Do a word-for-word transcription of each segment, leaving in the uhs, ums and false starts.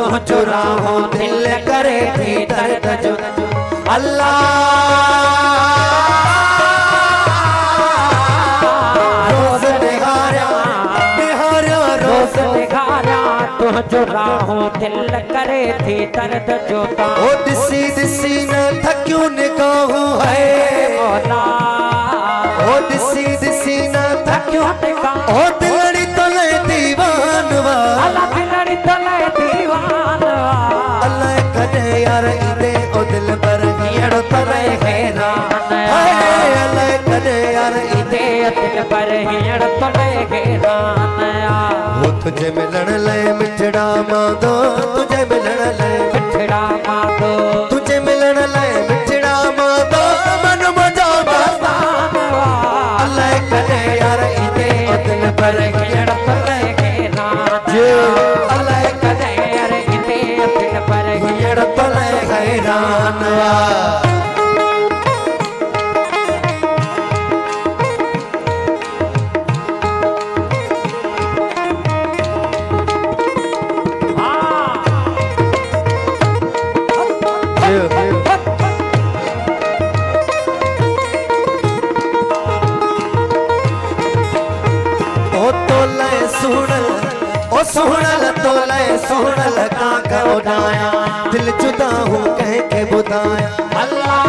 तो चुराहो दिल करे थी दर्द जो अल्लाह रोज निहारा निहारा रोज निहारा तो चुराहो दिल करे थी दर्द जो ओ दिसी दिसी न थक्यूं निगाहूं है मौला ओ दिसी दिसी न थक्यूं निगाहूं ओ दिलड़ी तले दीवान वा अल्लाह दिलड़ी तले दीवान वा अल्लाह कदे यार इदे ओ दिल पर हियड़ तले हैरान हाय अल्लाह कदे यार इदे दिल पर हियड़ तले हैरान वो तुझे मिलन ले मिठड़ा मांदो तुझे मिलन ले मिठड़ा मांदो तुझे मिलन ले मिठड़ा मांदो मन मजा बस्तान अल्लाह करे यार इदे दिल पर हियड़ तले हैरान अल्लाह करे यार इदे दिल पर हियड़ तले हैरान सुहणल तोले सुहणल काका उड़ाया दिल जुदा हूँ कह के बुदाया अल्लाह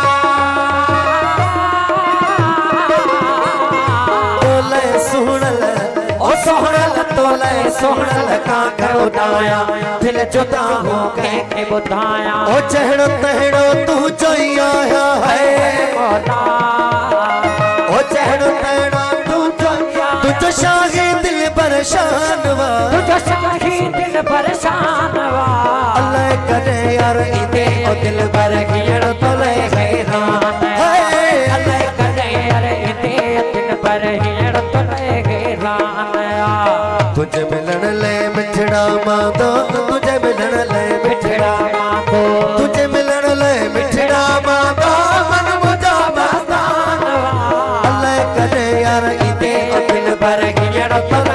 तोले सुहणल ओ सुहणल तोले सुहणल काका उड़ाया दिल जुदा हूँ कह के बुदाया ओ चहड़ो तहड़ो तू जोई आया है मौला ओ चहड़ो तहड़ो तू जोई तू जो शाही दिल परेशान वा तुझो शाही दिल परेशान वा अल्लाह करे यार इदे ओ दिल पर हियड़ तले हैरान हाय अल्लाह करे यार इदे दिल पर हियड़ तले हैरान तुझे मिलन ले मिठड़ा मांदो तुझे मिलन ले मिठड़ा मांदो तुझे मिलन ले मिठड़ा मांदो मन मुझा मस्तान अल्लाह करे यार इदे ओ दिल पर हियड़ तले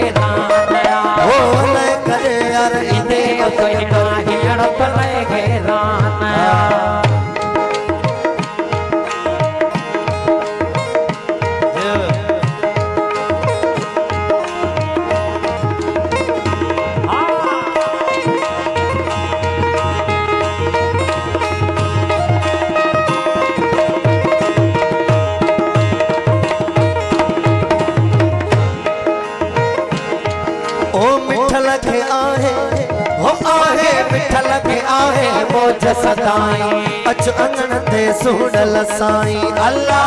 सदाई अच अंगन ते सुहणल साईं अल्लाह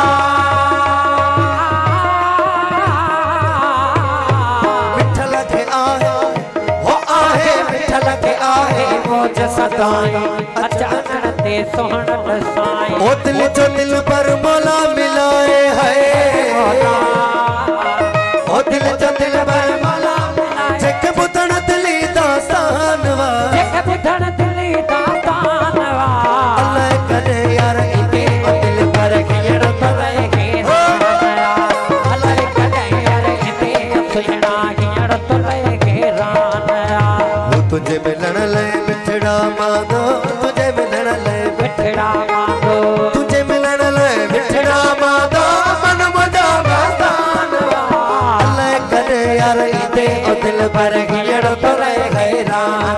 मिठल के आहे हो आहे मिठल के आहे मौज सदाई अच अंगन ते सुहणल साईं ओ दिल जो दिल पर मौला मिलाए है मौला ओ दिल जो दिल पर मौला मिलाए जेके बुधण दिली दास्तान वा जेके बुधण दिली दास्तान अल्लाह करे यार इदे ओ दिल पर हियड़ तले हैरान अल्लाह करे यार इदे सुहणा हियड़ तले हैरान वो तुझे मिलन ले मिठड़ा मांगो तुझे मिलन ले मिठड़ा मांगो तुझे मिलन ले मिठड़ा मांगो मन मुझा मस्तान अल्लाह करे यार इदे ओ दिल पर हियड़ तले हैरान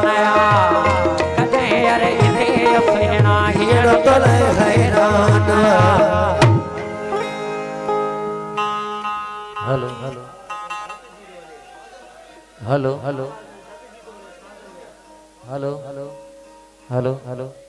तले हैरान hello hello hello hello hello hello hello hello